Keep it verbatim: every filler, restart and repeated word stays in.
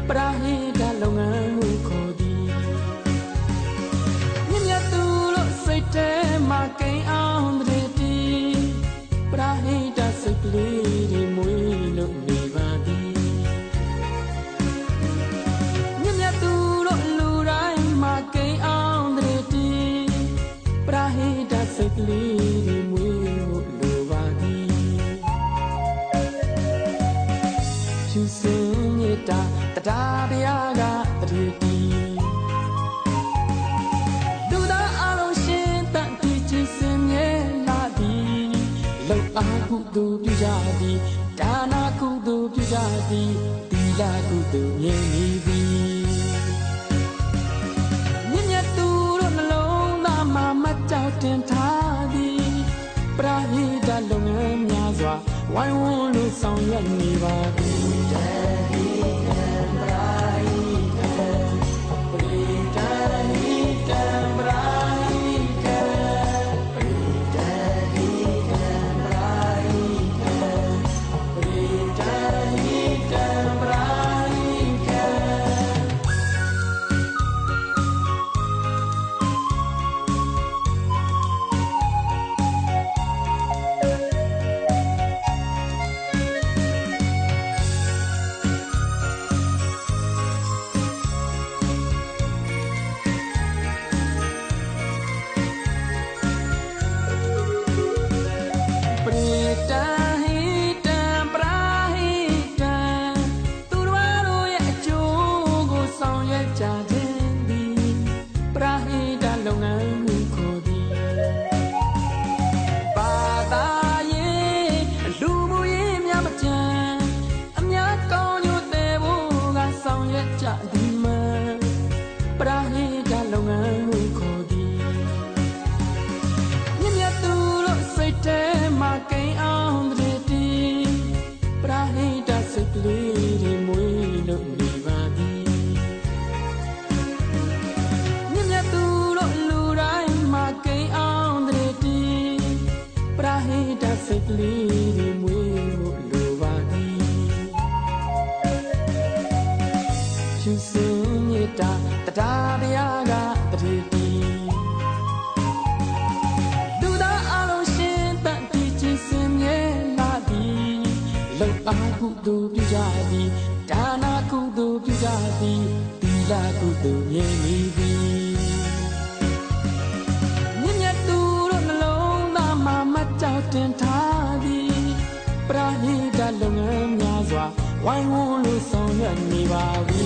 ปราหิดาลงอันมุขดีမြင့်မြတ်သူတို့စိတ်ထဲမှာကိန်းအောင်တဲ့တီပရာဟိတစိတ်ကလေးတွေမွေးလို့နေပါသည်မြင့်မြတ်သူတို့လူတိုင်းမှာကိန်းအောင်တဲ့တီပရာဟိတစိတ်ကလေးတွေမွေးလို့လိုပါသည်ဖြူစင်မြေတာတရားတရားကတည်းတည်လူသားအလုံးရှင်တန်တီချစ်စင်မြဲလာသည်လောက်အားကုသိုလ်ပြုကြသည်ဒါနာကုသိုလ်ပြုကြသည်သီလကုသိုလ်မြဲနေသည်မြင့်မြတ်သူတို့နှလုံးသားမှာမကြောက်တင်ထားသည်ပရာဟိတလုပ်ငန်းများစွာဝိုင်းဝန်းလို့ဆောင်ရွက်နေပါသည်ကုသိုလ်ပြုကြသည်ဒါနာကုသိုလ်ပြုကြသည်သီလကုသိုလ်မြဲနေသည်မြင့်မြတ်သူတို့နှလုံးသားမှာမကြောက်တင်ထားသည်ပရာဟိတလုပ်ငန်းများစွာဝိုင်းဝန်းလို့ဆောင်ရွက်နေပါ